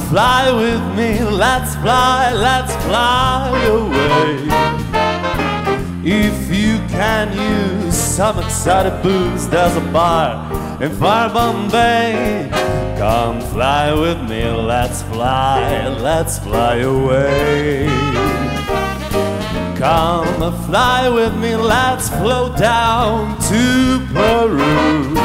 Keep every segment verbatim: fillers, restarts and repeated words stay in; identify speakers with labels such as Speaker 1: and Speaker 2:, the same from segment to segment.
Speaker 1: fly with me, let's fly, let's fly away. If you can use some exotic booze, there's a bar in far Bombay. Come fly with me, let's fly, let's fly away. Come fly with me, let's float down to Peru.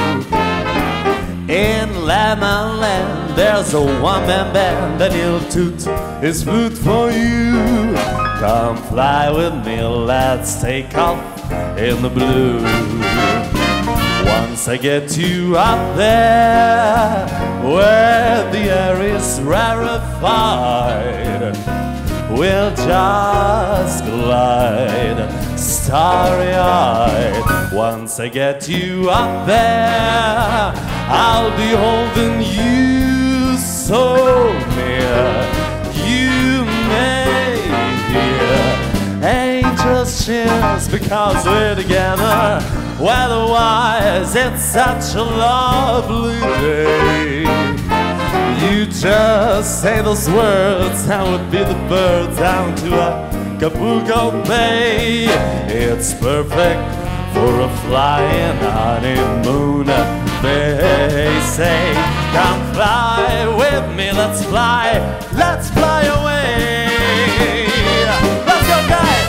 Speaker 1: In Lemon Land, there's a one-man band that he'll toot his flute for you. Come fly with me, let's take off in the blue. Once I get you up there, where the air is rarefied, we'll just glide starry-eyed. Once I get you up there, I'll be holding you so near. You may hear angels' cheers because we're together. Weather-wise, it's such a lovely day. You just say those words and we'll be the birds down to Acapulco Bay. It's perfect for a flying honeymoon. They say, come fly with me, let's fly, let's fly away. Let's go, guys!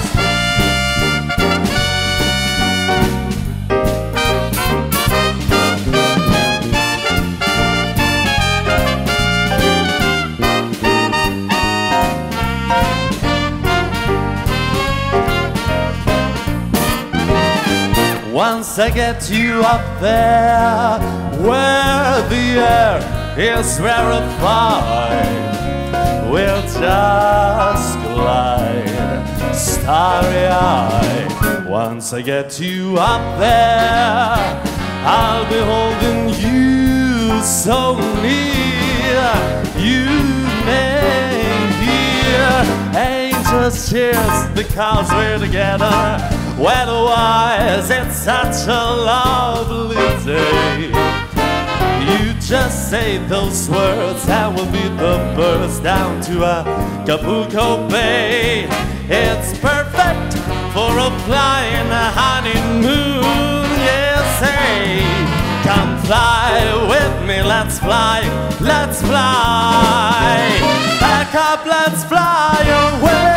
Speaker 1: Once I get you up there, where the air is rarefied, we'll just glide starry-eyed. Once I get you up there, I'll be holding you so near. You may hear angels' cheers because we're together. Weather-wise, it's such a lovely day. You just say those words and we'll be the birds down to Acapulco Bay. It's perfect for a flying honeymoon. Yes, hey, come fly with me, let's fly, let's fly. Back up, let's fly away.